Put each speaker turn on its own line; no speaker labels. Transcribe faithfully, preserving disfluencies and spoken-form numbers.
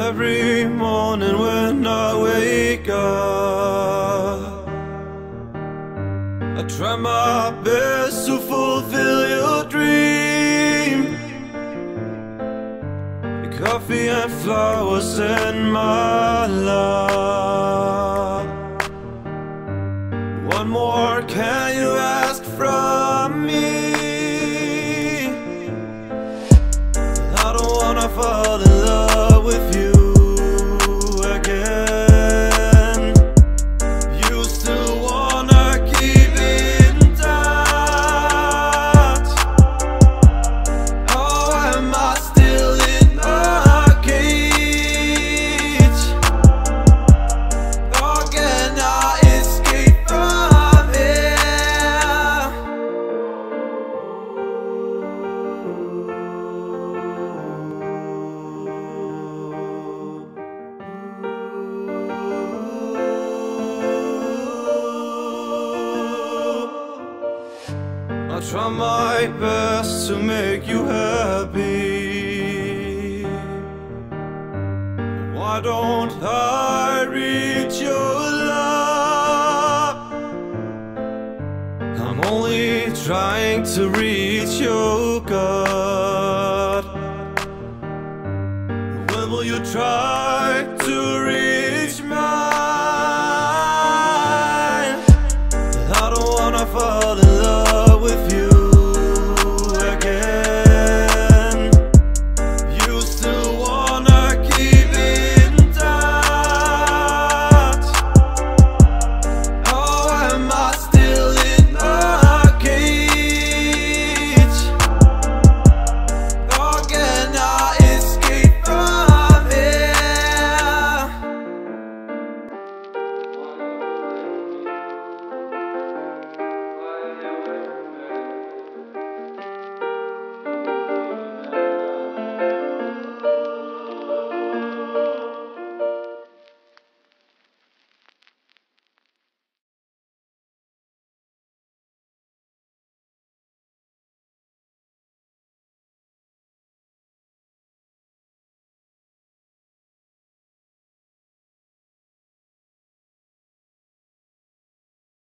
Every morning when I wake up, I try my best to fulfill your dream. The coffee and flowers and my love. What more can you ask from me? I don't wanna fall in love with you again. You still wanna keep in touch. Oh, am I still in a cage? Or can I escape from here? I try my best to make you happy. Why don't I reach your love? I'm only trying to reach your God. When will you try to reach